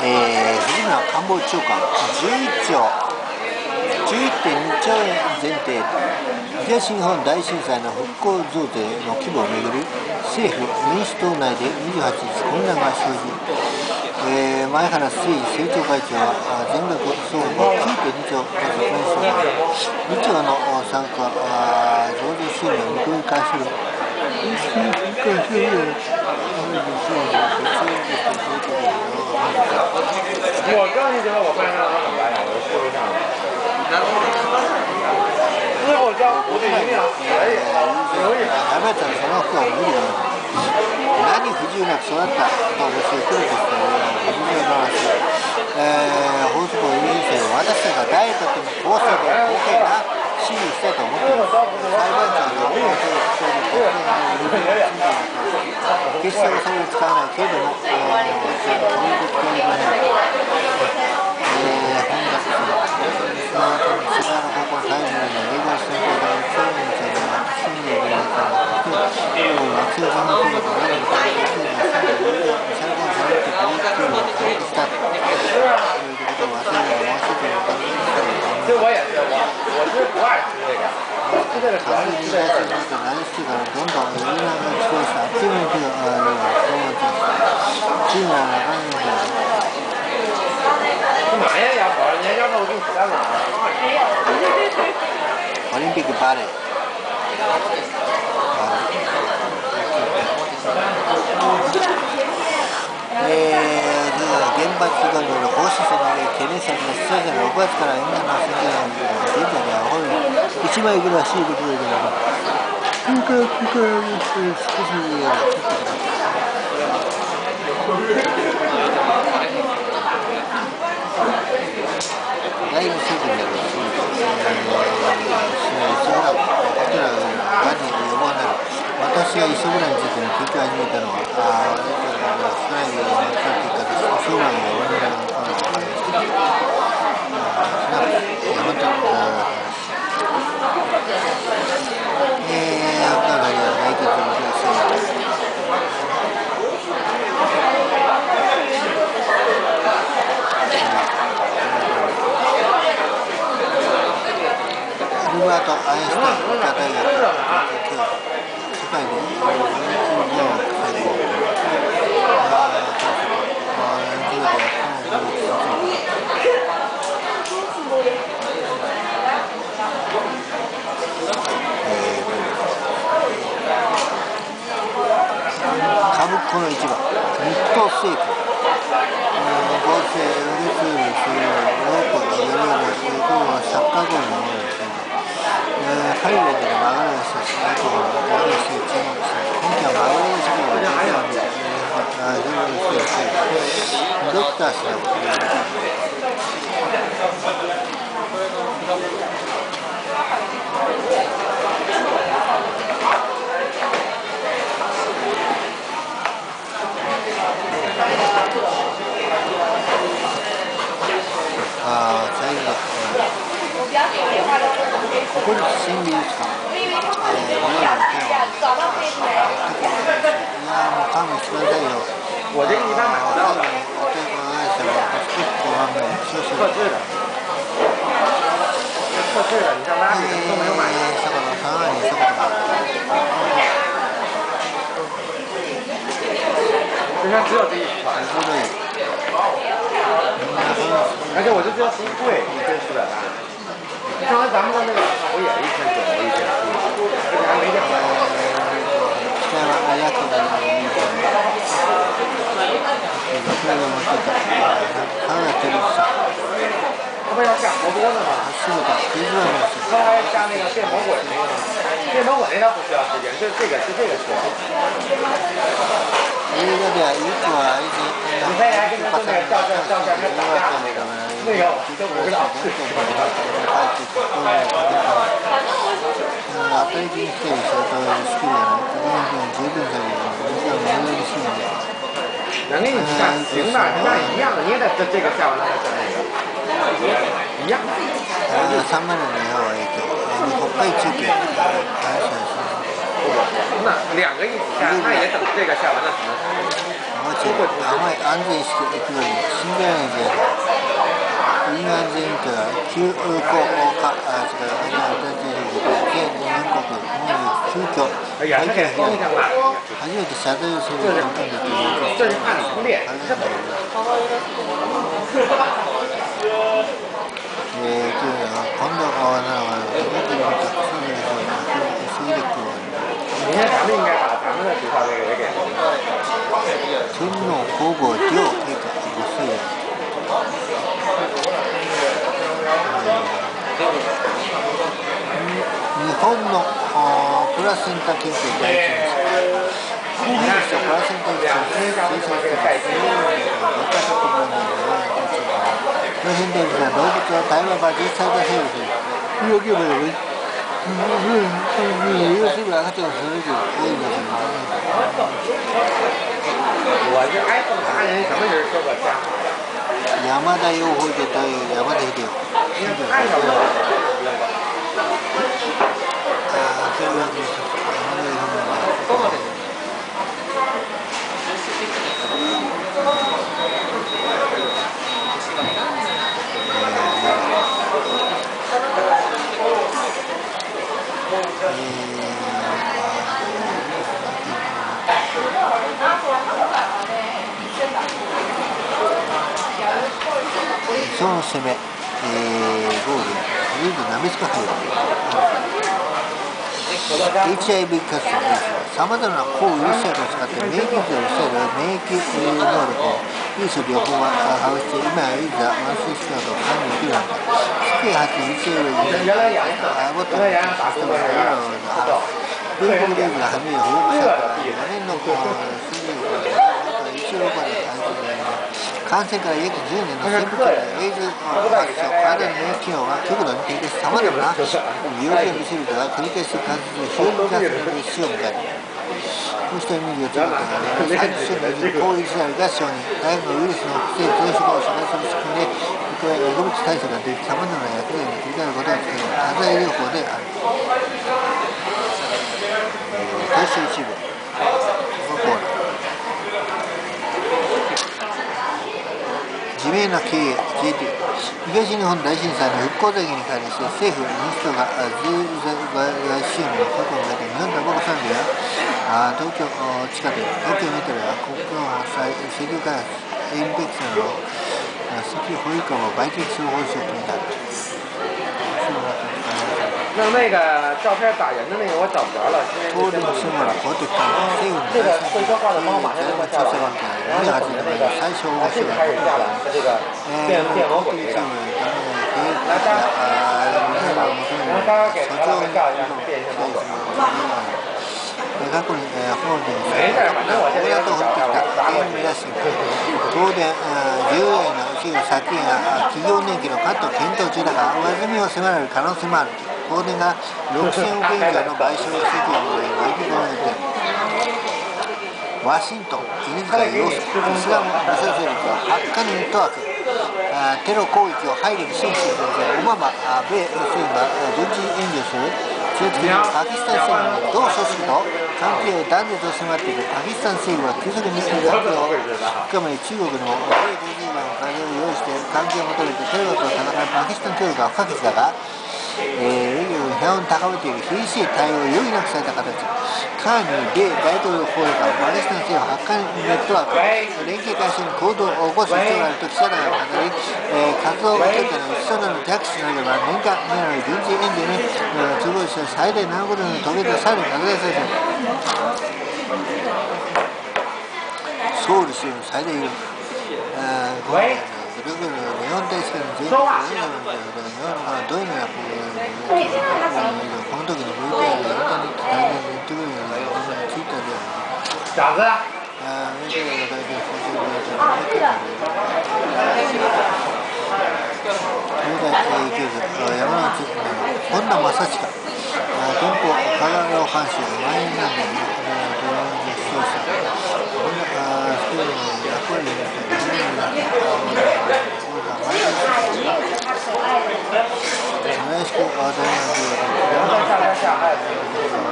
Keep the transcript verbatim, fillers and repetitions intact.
えー、藤村官房長官じゅういっちょうじゅういってんにちょうえん前提、東日本大震災の復興増税の規模をめぐり政府民主党内でにじゅうはちにち混乱が生じ、えー、前原誠司政調会長は全額総額 きゅうてんにちょうと説明しました。にちょうの参加増税支援の見込みに関する我刚你觉得我扮上他怎么办呀？我就说一下。之后交不对一定可以，可以。 やめたらその服は無理だな。何不自由なく育ったと教えてるんですけど、不自由な話。えー、法則を優先生は私たちが誰とっても公正で公平な支持したいと思っています。裁判長の法律を伝える国連のルールを信じます。決してそれを使わないけれども、えー、そういうことを言いません。えー、本田さん、その後に世界の高校最後の英語専攻で教員長の私によるように学生さんの教育を何にかけて教員が最後にミサイルコンサルってこういう教育を回復したということを忘れるのを忘れているかもしれない。 其实我也是，我我是不愛吃这个，吃这个主要是吃这个。 何してからどんどんいろんな気がしてあっという間に手がそうなってチームはなかなか干嘛呀？要跑？人家要不我给你带走。 オリンピックバレー。えー、原発がによる放射線の懸念された出場者がろくがつから沿岸の宣言が現在ではほぼ一枚ぐらいしいことだけど空間空間に少しだいぶせずになるし、私がイソグラについての研究を始めたのは、ああ、少ないような結果です。イソグラの終わりのことがありました。山と、えー、赤が来月の上昇。アルバート・アインシュタイン医科大学世界でよんじゅうごを最高。株この市場、日東製薬、合成ウルツールするローコのよりのこのサッカーゴールのものですね。海外での流れをしたし、あとは大学生注目した今期はマグロの事業が出てはね、全部の人ですね。ドクター氏のああ、最後だ。国立新美術館。えー、いやもう勘弁してくださいよ。 我这个一般买不到的。特制的。特制的，你像拉比都没有买的。今天只有这一款。而且我就知道是一贵，一千四百八。刚才咱们的那个我也一千九，我一千四，而且还没两百。他们要下好多呢嘛。是的，他还下那个电魔鬼那个呢，电魔鬼那他不需要时间，就这个是这个需要。映画ではいつは以前にパターンの最初に映画館の那个都不知道。当たり気にしてる仕事が好きじゃない。次の日も十分だけど、僕は無理しいんだよ。能给你看行的，那一样的，你也得这这个下完了再下那个，一样。三万の日本は影響。北海中継。 那两个一起下，那也等这个下完了才能。 而且あまり安全意識がいくより心外なんじゃない因安全とは急行化あそれから安全全日本国急遽哎呀，他给封上了。 初めて謝罪をすることができる。 这是按理通列。 えー、今度はなので、僕にとってそういうふうな水力を。 明天咱们应该把咱们的学校这个也给。 天皇皇后両陛下ご成年。日本のプラセンタ研究第一です。コンビニとプラセンタについて生産する私たちのこの辺で動物は対話が実際出せるし、医療業務でもいい。医療する赤ちゃんをそれぞれ多いんですよね。 我是 iPhone 达人，什么人说过瞎话？ 山田洋平という山田秀夫。 按照我。 ああ、そういうわけです。山田洋平。今日の攻め、えー、ゴール、リーグナミスカフェ。エイチアイブイ 活動です。さまざまな抗ウイルス薬を使って免疫力を抑える免疫能力をウイルス療法が発して今やいざ慢性疾患と管理できるのか。世界初 エイチアイブイ アボットのシステムが文法リーグが初めて報告されたよねんの数字をいちヨーロッパで開発され感染から約じゅうねんの潜伏期エイズの発症、体の免疫機能が極度に低下し、さまざまな病気を見せる人が繰り返し感染する非常にガスの死を迎える。こうしたイメージを作ったのは、さんじゅっしゅうねんに抗ウイルス薬が承認、大学のウイルスの不正増殖を阻害する仕組みで、加え薬物耐性ができ、さまざまな薬剤に繰り返すことができる多剤療法である。投資一部、コーラ。自明な経営 ジェーティー 東日本大震災の復興財源に関して政府・民主党が税支援を確保された日本タバコ産業や東京地下鉄、東京メトロや国境石油開発、エンペクスなど石油保有株を売却する方針を決めた。 那那个照片打人的那个我找不着了， 東電生物公的関係政府の大震災財務調査委員会にはじめ最小をしていることが公的政務の経営者や日本を求める訴状に過去に法人親と掘ってきた原因目指し東電従業員の一部削減や企業年金のカットを検討中だが上積みを迫られる可能性もある。東電がろくせんおくえん以上の賠償請求を巻き込まれてワシントン、犬塚要素、イスラム武装勢力はハッカニンと悪テロ攻撃を配慮に支援しているのでオバマ、米政府が軍事援助する中東のパキスタン政府に同組織と関係を断絶を迫っているパキスタン政府は急速に関係を深め中国にも米軍事団の金を用意して関係を求めてテロと戦うパキスタン協力が不可欠だがえー、批判を高めている厳しい対応を余儀なくされた形カーニー米大統領報道官パキスタン政府ハッカーネットワーク連携開始に行動を起こす必要があると記者団が語り、えー、活動を受けての一緒なる着手しなければ年間なる軍事援助に都合して最大何ことに遂げてさらに拡大されているソウル州の最大威力これ日本大使館の全国のどういうのがこの時の ブイピーアール でインターネット大変ネットビデオのツイッターで咋子？ あメディアが大体放送されている東大教授山内本田正親憲法科学監修マインランドのドラマの視聴者スクールの役割によってよろしくお願いします。